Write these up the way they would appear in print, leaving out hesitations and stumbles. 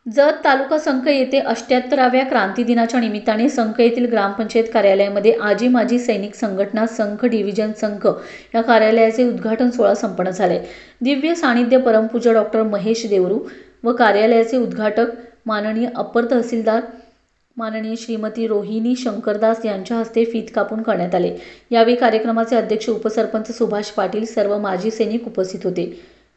जत तालुका संख येथे 78व्या क्रांती दिनाच्या निमित्ताने संख येथील ग्रामपंचायत कार्यालयामध्ये आजी माजी सैनिक संघटना संख डिव्हिजन संख या कार्यालयाचे उद्घाटन सोहळा संपन्न झाले। दिव्य सानिध्य परमपूज्य डॉक्टर महेश देवरू व कार्यालयाचे उद्घाटक माननीय अप्पर तहसीलदार माननीय श्रीमती रोहिणी शंकरदास यांच्या हस्ते फीत कापून करण्यात आले। यावेळी कार्यक्रमाचे अध्यक्ष उपसरपंच सुभाष पाटील सर्व माजी सैनिक उपस्थित होते।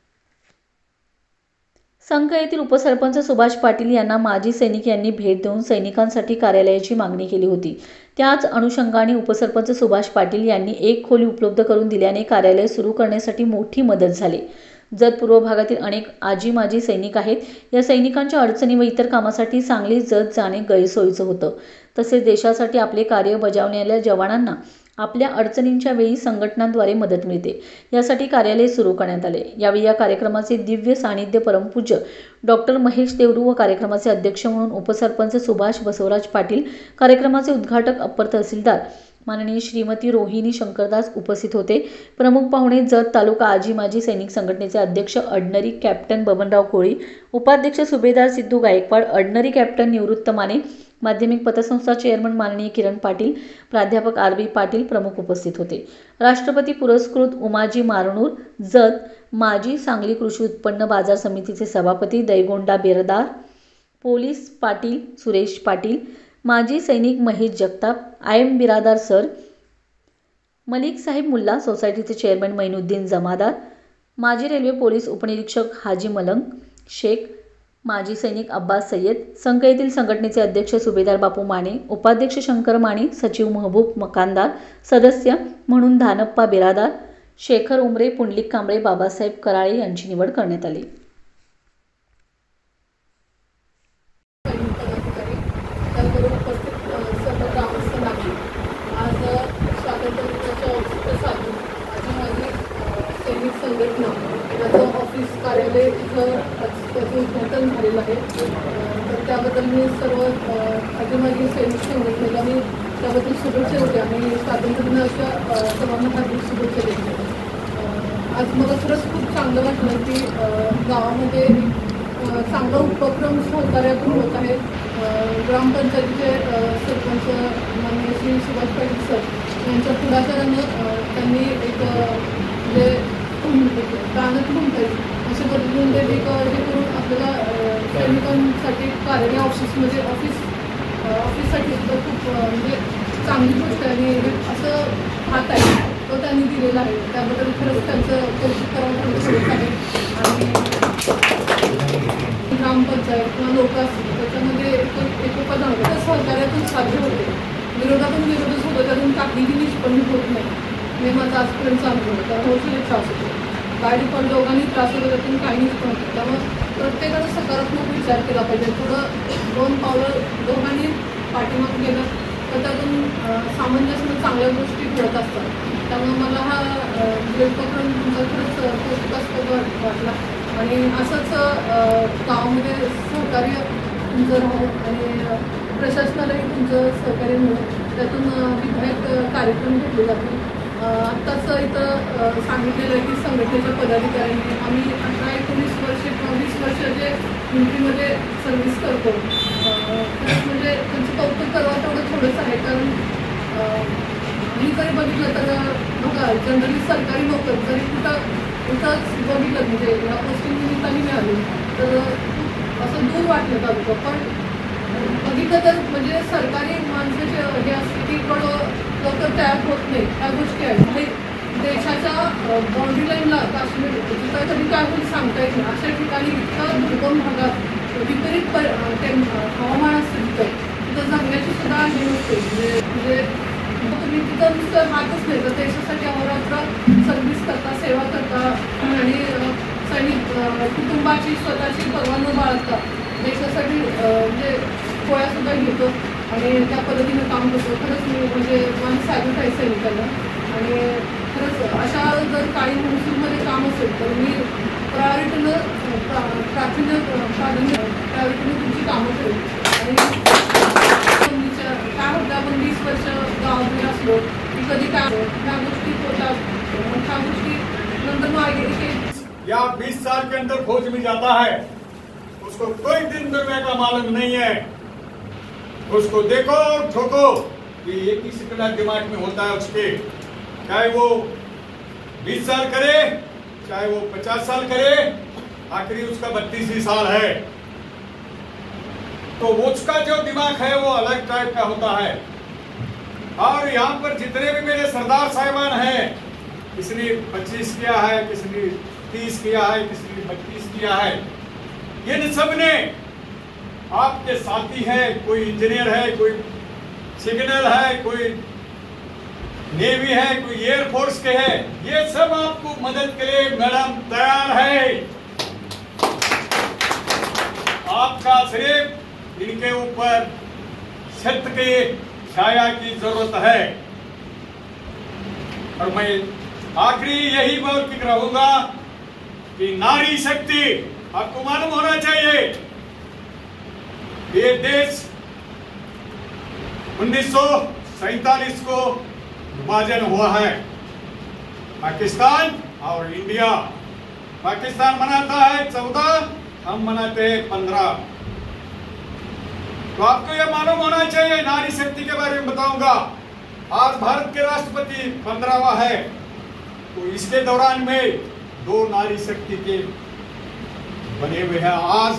संख येथील उपसरपंच सुभाष पाटील यांना माजी सैनिक यांनी भेट देऊन सैनिकांसाठी कार्यालयाची मागणी केली होती। त्याच अनुषंगाने उपसरपंच सुभाष पाटील यांनी एक खोली उपलब्ध करून दिल्याने कार्यालय सुरू करण्यासाठी मोठी मदत झाली। जत पूर्व भागातील अनेक आजी माजी सैनिक आहेत। या सैनिकांच्या अडचणी व इतर कामासाठी सांगली जत जाणे गैरसोयीचं होतं। तसेच देशासाठी आपले कार्य बजावणाऱ्या जवानांना आपल्या अडचणींच्या वेळी संघटनांद्वारे मदत मिळते। यासाठी कार्यालय सुरू करण्यात आले। यावेळी या कार्यक्रमाचे दिव्य सानिध्य परमपूज्य डॉक्टर महेश देवरू व कार्यक्रमाचे अध्यक्ष म्हणून उपसरपंच सुभाष बसवराज पाटील, कार्यक्रमाचे उद्घाटक अप्पर तहसीलदार माननीय श्रीमती रोहिणी शंकरदास उपस्थित होते। प्रमुख पाहुणे जत तालुका आजी माजी सैनिक संघटनेचे अध्यक्ष अडनरी कॅप्टन बबनराव कोळी, उपाध्यक्ष सुभेदार सिद्धू गायकवाड, अडनरी कॅप्टन निवृत्त माने, माध्यमिक पतसंस्था चेअरमन माननीय किरण पाटील, प्राध्यापक आर.बी. पाटील प्रमुख उपस्थित होते। राष्ट्रपती पुरस्कृत उमाजी मारनूर, जत माजी सांगली कृषी उत्पन्न बाजार समितीचे सभापती दैगोंडा बेरदार, पोलीस पाटील सुरेश पाटील, माजी सैनिक महेश जगताप, आय.एम. बिरादार सर, मलिक साहेब मुल्ला, सोसायटीचे चेअरमन मैनुद्दीन जमादार, माजी रेल्वे पोलीस उपनिरीक्षक हाजी मलंग शेख, माजी सैनिक अब्बास सय्यद, संख येथील संघटनेचे अध्यक्ष सुभेदार बापू माने, उपाध्यक्ष शंकर माने, सचिव महबूब मकानदार, सदस्य म्हणून धानप्पा बिरादार, शेखर उमरे, पुंडलिक कांबळे, बाबासाहेब कराळे यांची निवड करण्यात आली। संघटना माझं ऑफिस कार्यालय इथं त्याचं उद्घाटन झालेलं आहे। तर त्याबद्दल मी सर्व आजी माजी सैनिक संघटनेला मी त्याबद्दल शुभेच्छा देते आणि स्वातंत्र्य दिनाच्या सर्वांना हार्दिक शुभेच्छा देते। आज मला खरंच खूप चांगलं वाटलं की गावामध्ये चांगला उपक्रम सहकार्यातून होत आहे। ग्रामपंचायतीचे सरपंच माननीय श्री सुभाष पाटील सर यांच्या पुढाकारानं त्यांनी एक म्हणजे दानच म्हणता येईल अशा पद्धतीने ते हे करून आपल्याला सैनिकांसाठी कार्यालय ऑफिससाठी सुद्धा खूप म्हणजे चांगली गोष्ट आहे आणि असं हात आहे तो त्यांनी दिलेला आहे। त्याबद्दल खरंच त्यांचं कौतुक करावं सुरू आहे। आणि ग्रामपंचायत किंवा लोक असतील त्याच्यामध्ये एकोपा जाणवतं सहकार्यातून साध्य होते। विरोधातून विरोधच होतं त्यातून काहीही निष्पन्न होत नाही हे माझा आजपर्यंत अनुभव आहे। तर हौसले त्रास होतो गाडी पण दोघांनी त्रास होतो त्यातून काही निष्पन्न होतं। त्यामुळे प्रत्येकानं सकारात्मक विचार केला पाहिजे। थोडं दोन पावलं दोघांनी पाठीमागे गेलं तर त्यातून सामंजस्य चांगल्या गोष्टी घडत असतात। त्यामुळे मला हा उपक्रम तुमचा खरंच कौतुकास्पद वाटला आणि असंच गावामध्ये सहकार्य तुमचं राहून आणि प्रशासनालाही तुमचं सहकार्य मिळून त्यातून विधायक कार्यक्रम घेतले जातील। आत्ताच इथं सांगितलेलं आहे की संघटनेच्या पदाधिकाऱ्यांनी आम्ही 18-19 वर्ष किंवा 20 वर्ष जे मिलिटरीमध्ये सर्व्हिस करतो म्हणजे त्यांचं कौतुक करावं तेवढं थोडंच आहे। कारण मी जरी बघितलं तर बघा जनरली सरकारी नोकर जरी कुठंच बघितलं म्हणजे या पोस्टिंग निमित्ताने मिळाली तर असं दूर वाटलं तालुका पण बघितलं तर म्हणजे सरकारी माणसाचे हे असते की पण लवकर तयार होत नाही ह्या गोष्टी आहेत। देशाच्या बाउंड्री लाईनला काश्मीर तिथं कधी काय होईल सांगता येत नाही अशा ठिकाणी इतकं दुर्गम भागात विपरीत हवामान असतं तिथं जगण्याची सुद्धा हे नसते म्हणजे तुम्ही तिथं नुसतं हातच नाही तर देशासाठी अहोरात्र सर्व्हिस करता सेवा करता आणि सैनिक कुटुंबाची स्वतःची पर्वा न बाळगता देशासाठी म्हणजे पोळ्यासुद्धा घेतो आणि त्या पद्धतीनं काम करतो। खरंच मी म्हणजे मन साधत आहे सैनिकांना आणि खरंच अशा जर काही महसूलमध्ये काम असेल तर मी प्रायोरिटीनं तुमची कामं करेल। आणि काय होतं आपण 20 वर्ष गावामध्ये असलो की कधी काय ह्या गोष्टी होतात ह्या गोष्टी नंतर मग या 20 साल के अंदर फौज में जाता है उसको कोई दिन दुनिया का मालूम नहीं है। उसको देखो और ठोको कि ये किसी तरह दिमाग में होता है उसके, चाहे वो 20 साल करे चाहे वो 50 साल करे, आखिरी उसका 32 ही साल है। तो उसका जो दिमाग है वो अलग टाइप का होता है। और यहाँ पर जितने भी मेरे सरदार साहिबान हैं, किसी ने 25 किया है, किसी ने 30 किया है, किसी ने 32 किया है, इन सब ने आपके साथी है। कोई इंजीनियर है, कोई सिग्नल है, कोई नेवी है, कोई एयरफोर्स के है, ये सब आपको मदद के लिए मैडम तैयार है। आपका सिर्फ इनके ऊपर छत के छाया की जरूरत है। और मैं आखिरी यही बोल के रहूंगा कि नारी शक्ति आपको मालूम होना चाहिए। ये देश 1947 को विभाजन हुआ है, पाकिस्तान और इंडिया। पाकिस्तान मनाता है 14, हम मनाते हैं 15। तो आपको यह मालूम होना चाहिए। नारी शक्ति के बारे में बताऊंगा। आज भारत के राष्ट्रपति 15वां है, तो इसके दौरान में 2 नारी शक्ति के बने हुए हैं। आज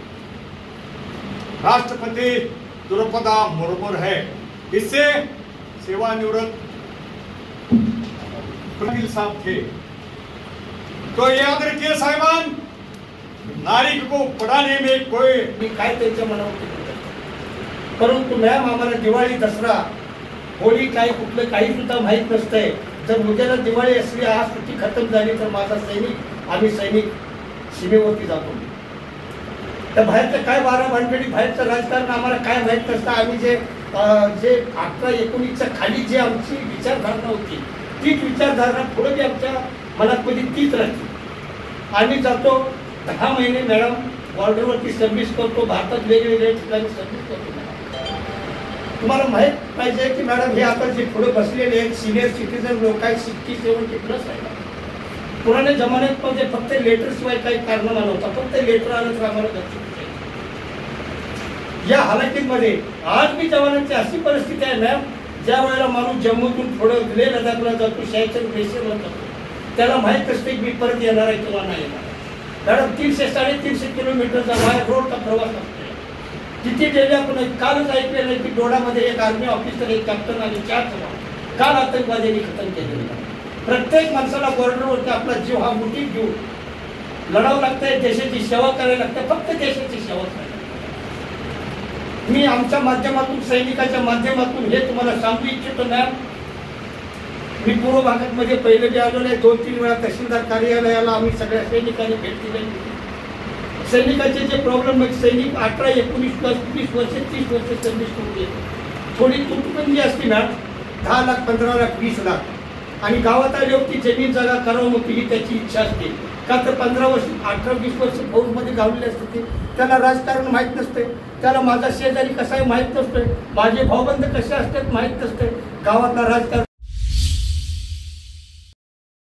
राष्ट्रपति द्रौपदी मुर्मू है, इससे सेवानिवृत्त कपिल साहब थे। तो याद रखिए साहिबान, नारी को पढ़ाने में कोई काय त्यांच्या मनावर, परंतु मॅम आम्हाला दिवाळी, दसरा, होळी काय कुठलं काही सुद्धा माहीत नसतंय। जर उद्याला दिवाळी असली, आज सुट्टी खतम झाली, तर माझा सैनिक, आम्ही सैनिक सीमेवरती जातो। तर बाहेरचं काय 12 भानगडी, बाहेरचं राजकारण आम्हाला काय माहीत नसतं। आम्ही जे 18-19च्या खाली जे आमची विचारधारणा होती, तीच विचारधारणा पुढे बी आमच्या मनामध्ये तीच राहते। आम्ही जातो 10 महिने मॅडम बॉर्डरवरती सर्व्हिस करतो, भारतात वेगवेगळ्या ठिकाणी सर्व्हिस करतो। तुम्हाला माहित पाहिजे की मॅडम हे आता जे पुढे बसलेले आहेत सिनियर सिटीजन लोक आहेत, 60-70+ आहेत। पुराने जमान्यात म्हणजे फक्त लेटर शिवाय काही कारनामा नव्हता, फक्त लेटर आलं तर आम्हाला गच्ची। या हालाकीमध्ये आज मी जवानांची अशी परिस्थिती आहे मॅम, ज्या वेळेला माणूस जम्मूतून थोडं लेह लडाखला जातो, शायच्या ग्लेशियरला जातो, त्याला माहीत असते की मी परत येणार आहे किंवा नाही येणार। मॅडम 300-350 किलोमीटरचा बाहेर रोडचा प्रवास असतो। किती डेली आपण कालच ऐकलेलं आहे की डोडामध्ये एक आर्मी ऑफिसर, एक कॅप्टन आणि 4 जवान काल आतंकवाद्यांनी खतम केलेले। प्रत्येक माणसाला बॉर्डरवरती आपला जीव हा मोठी जीव लढावं लागतंय, देशाची सेवा करायला लागते, फक्त देशाची सेवा करायला। मी आमच्या माध्यमातून, सैनिकाच्या माध्यमातून हे तुम्हाला सांगू इच्छितो मॅम। मी पूर्व भागामध्ये पहिले जे आलो नाही, 2-3 वेळा तहसीलदार कार्यालयाला आम्ही सगळ्या सैनिकांनी भेट दिली। सैनिकांचे जे प्रॉब्लेम आहेत, सैनिक 18-19-20 वर्ष 30 वर्ष सर्व्हिस करून गेले। थोडी तुटबंदी असती मॅम, 10 लाख 15 लाख 20 लाख, आणि गावात आले होती जमीन जागा करावं होती ही त्याची इच्छा असते। का तर 15 वर्ष 18-20 वर्ष फौजमध्ये गावलेले असते, त्याला राजकारण माहीत नसते, त्याला माझा शेजारी कसा आहे माहीत नसतोय, माझे भाऊबंद कसे असतात माहीत नसते, गावातला राजकारण